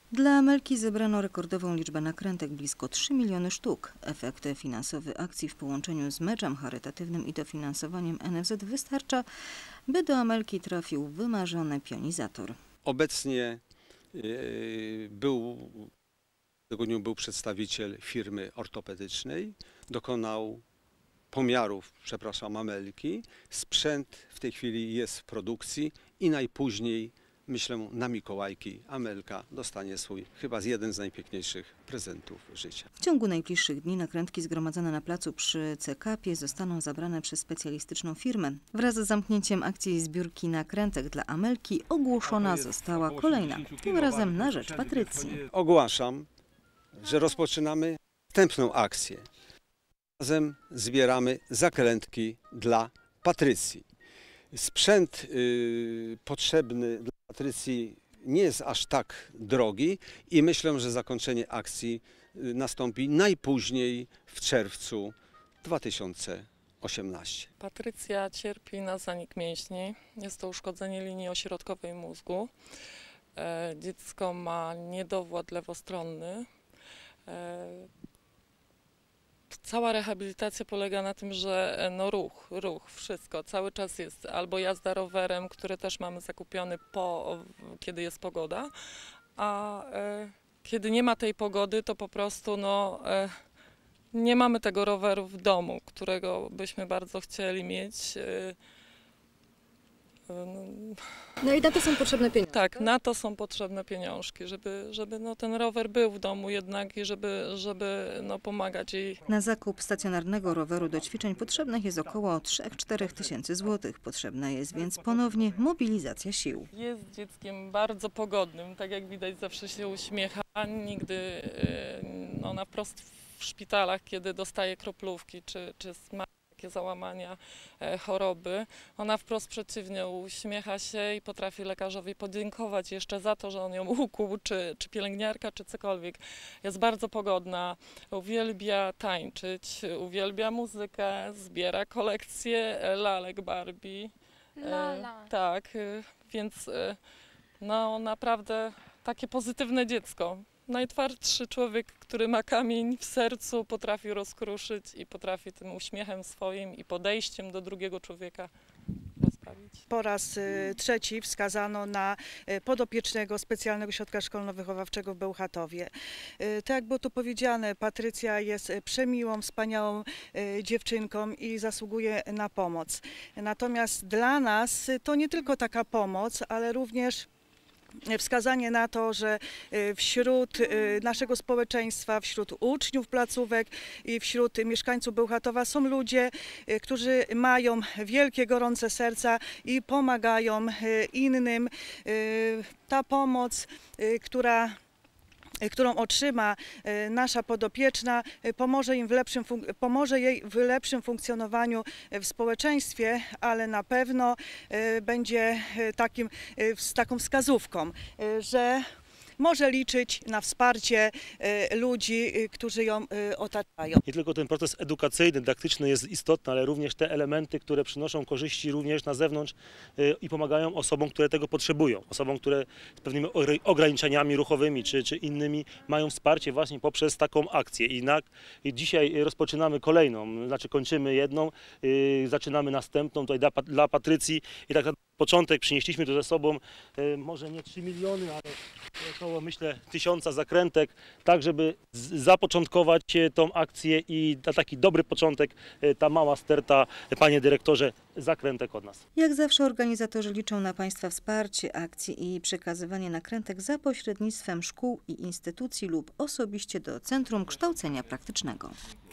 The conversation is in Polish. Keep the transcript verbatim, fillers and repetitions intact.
Dla Amelki zebrano rekordową liczbę nakrętek, blisko trzy miliony sztuk. Efekt finansowy akcji w połączeniu z meczem charytatywnym i dofinansowaniem N F Z wystarcza, by do Amelki trafił wymarzony pionizator. Obecnie yy, był, w tygodniu był przedstawiciel firmy ortopedycznej, dokonał pomiarów, przepraszam, Amelki. Sprzęt w tej chwili jest w produkcji i najpóźniej, myślę, na Mikołajki Amelka dostanie swój chyba jeden z najpiękniejszych prezentów życia. W ciągu najbliższych dni nakrętki zgromadzone na placu przy C K P zostaną zabrane przez specjalistyczną firmę. Wraz z zamknięciem akcji zbiórki nakrętek dla Amelki ogłoszona została kolejna, tym razem na rzecz Patrycji. Ogłaszam, że rozpoczynamy następną akcję. Razem zbieramy zakrętki dla Patrycji. Sprzęt y, potrzebny dla Patrycji nie jest aż tak drogi i myślę, że zakończenie akcji y, nastąpi najpóźniej w czerwcu dwa tysiące osiemnastego. Patrycja cierpi na zanik mięśni. Jest to uszkodzenie linii ośrodkowej mózgu. E, dziecko ma niedowład lewostronny. E, Cała rehabilitacja polega na tym, że no ruch, ruch, wszystko, cały czas jest albo jazda rowerem, który też mamy zakupiony po, kiedy jest pogoda, a e, kiedy nie ma tej pogody, to po prostu no, e, nie mamy tego roweru w domu, którego byśmy bardzo chcieli mieć. E, No i na to są potrzebne pieniądze. Tak, na to są potrzebne pieniążki, żeby, żeby no, ten rower był w domu jednak i żeby, żeby no, pomagać jej. Na zakup stacjonarnego roweru do ćwiczeń potrzebnych jest około trzy do czterech tysięcy złotych. Potrzebna jest więc ponownie mobilizacja sił. Jest dzieckiem bardzo pogodnym, tak jak widać zawsze się uśmiecha. Nigdy no, na wprost w szpitalach, kiedy dostaje kroplówki czy, czy ma takie załamania, e, choroby, ona wprost przeciwnie uśmiecha się i potrafi lekarzowi podziękować jeszcze za to, że on ją ukuł, czy, czy pielęgniarka, czy cokolwiek. Jest bardzo pogodna, uwielbia tańczyć, uwielbia muzykę, zbiera kolekcję lalek Barbie. Lala. E, tak, e, więc e, no naprawdę takie pozytywne dziecko. Najtwardszy człowiek, który ma kamień w sercu, potrafi rozkruszyć i potrafi tym uśmiechem swoim i podejściem do drugiego człowieka rozprawić. Po raz y, trzeci wskazano na y, podopiecznego Specjalnego Ośrodka Szkolno-Wychowawczego w Bełchatowie. Y, tak jak było tu powiedziane, Patrycja jest przemiłą, wspaniałą y, dziewczynką i zasługuje na pomoc. Natomiast dla nas to nie tylko taka pomoc, ale również wskazanie na to, że wśród naszego społeczeństwa, wśród uczniów placówek i wśród mieszkańców Bełchatowa są ludzie, którzy mają wielkie, gorące serca i pomagają innym. Ta pomoc, która którą otrzyma nasza podopieczna, pomoże, im w lepszym, pomoże jej w lepszym funkcjonowaniu w społeczeństwie, ale na pewno będzie takim, taką wskazówką, że może liczyć na wsparcie ludzi, którzy ją otaczają. Nie tylko ten proces edukacyjny, dydaktyczny jest istotny, ale również te elementy, które przynoszą korzyści również na zewnątrz i pomagają osobom, które tego potrzebują. Osobom, które z pewnymi ograniczeniami ruchowymi czy, czy innymi mają wsparcie właśnie poprzez taką akcję. I, na, i dzisiaj rozpoczynamy kolejną, znaczy kończymy jedną, yy, zaczynamy następną tutaj dla, dla Patrycji i tak na początek przynieśliśmy tu ze sobą yy, może nie trzy miliony, ale około myślę tysiąca zakrętek, tak żeby zapoczątkować tą akcję i na taki dobry początek ta mała sterta, panie dyrektorze, zakrętek od nas. Jak zawsze organizatorzy liczą na Państwa wsparcie akcji i przekazywanie nakrętek za pośrednictwem szkół i instytucji lub osobiście do Centrum Kształcenia Praktycznego.